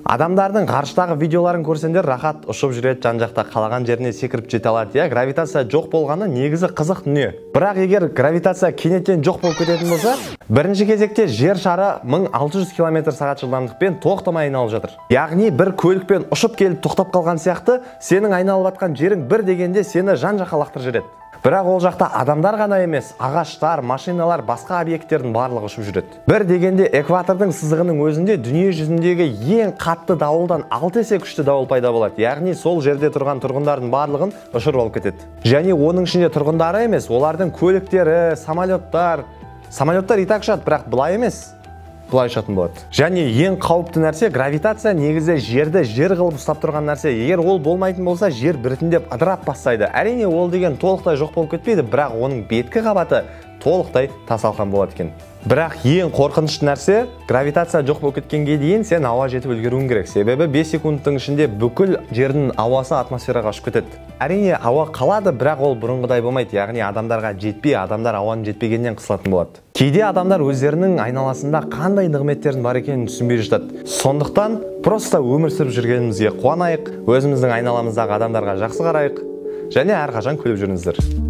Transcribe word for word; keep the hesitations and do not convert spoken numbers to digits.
Адамдардың ғарыштағы видеоларын көрсеңдер, рахат ұшып жүреді, жан-жақта қалаған жеріне секіріп жете алады. Я, гравитация жоқ болғаны негізі қызық дүние. Бірақ егер гравитация кенеттен жоқ болып кететін болса, бірінші кезекте жер шары мың алты жүз километр сағат жылдамдықпен тоқтамай айналып жатыр. Яғни бір көлікпен ұшып келіп тоқтап қалған сияқты, сенің айналып жатқан жерің бір дегенде сені жан-жаққа лақтырып жібереді. Бірақ ол жақта адамдар ғана емес, ағаштар, машиналар, басқа объекттердің барлығы ұшып жүреді. Бір дегенде экватордың сызығының өзінде дүние жүзіндегі ең қатты дауылдан алты есе күшті дауыл пайда болады. Яғни сол жерде тұрған тұрғындардың барлығын ұшырып алып кетеді. Және оның ішінде тұрғындары емес, олардың көліктері, самолеттар, самолеттар и так ұшады, бірақ былай емес. Бұлай ұшатын болады. Және ең қауіпті нәрсе, гравитация негізі жерді жер қылып ұстап тұрған нәрсе. Егер ол болмайтын болса, жер біртіндеп ыдырап бастайды. Әрине ол деген толықтай жоқ болып кетпейді, бірақ оның беткі қабаты толықтай тасалқан болады екен. Бірақ ең қорқынышты нәрсе, гравитация жоқ болып кеткенге дейін сен ауа жетіп үлгеруің керек. Себебі бес секундтың ішінде бүкіл жердің ауасы атмосфераға ұшып кетеді. Әрине ауа қалады, бірақ ол бұрынғыдай болмайды. Яғни адамдарға жетпей, адамдар ауаның жетпегеннен қысылатын болады. Кейде адамдар өздерінің айналасында қандай нығметтердің бар екенін түсінбей жатады. Сондықтан просто өмір сүріп жүргенімізге қуанайық, өзіміздің айналамыздағы адамдарға жақсы қарайық және әрқашан күліп жүріңіздер.